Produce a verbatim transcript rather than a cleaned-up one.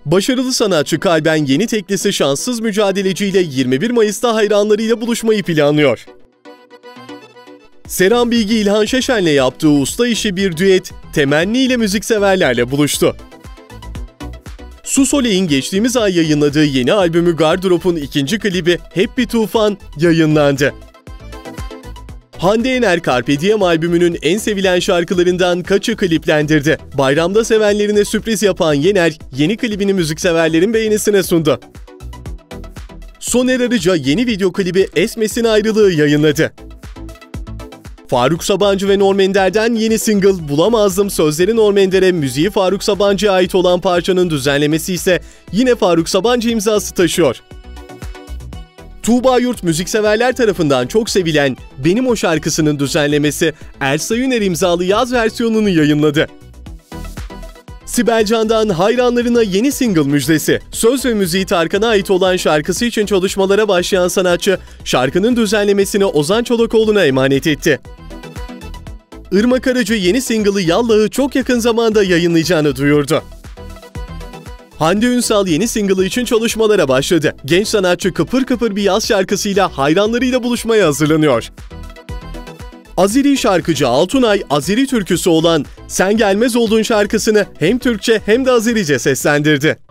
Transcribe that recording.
Başarılı sanatçı Kalben yeni teklisi Şanssız Mücadeleci ile yirmi bir Mayıs'ta hayranlarıyla buluşmayı planlıyor. Seren Bilgi İlhan Şeşen'le yaptığı usta işi bir düet, Temenni ile müzikseverlerle buluştu. Su Soleil'in geçtiğimiz ay yayınladığı yeni albümü Gardırop'un ikinci klibi Hep Bir Tufan yayınlandı. Hande Yener Carpe Diem albümünün en sevilen şarkılarından kaçı kliplendirdi. Bayramda sevenlerine sürpriz yapan Yener, yeni klibini müzikseverlerin beğenisine sundu. Soner Arıca yeni video klibi Esmes'in Ayrılığı yayınladı. Faruk Sabancı ve Norm Ender'den yeni single Bulamazdım sözleri Norm Ender'e, müziği Faruk Sabancı'ya ait olan parçanın düzenlemesi ise yine Faruk Sabancı imzası taşıyor. Tuğba Yurt müzikseverler tarafından çok sevilen Benim O şarkısının düzenlemesi Elsa Yüner imzalı yaz versiyonunu yayınladı. Sibel Can'dan hayranlarına yeni single müjdesi. Söz ve müziği Tarkan'a ait olan şarkısı için çalışmalara başlayan sanatçı, şarkının düzenlemesini Ozan Çolakoğlu'na emanet etti. Irmak Aracı yeni single'ı Yallah'ı çok yakın zamanda yayınlayacağını duyurdu. Hande Ünsal yeni single'ı için çalışmalara başladı. Genç sanatçı kıpır kıpır bir yaz şarkısıyla hayranlarıyla buluşmaya hazırlanıyor. Azeri şarkıcı Altunay, Azeri türküsü olan Sen Gelmez Oldun şarkısını hem Türkçe hem de Azerice seslendirdi.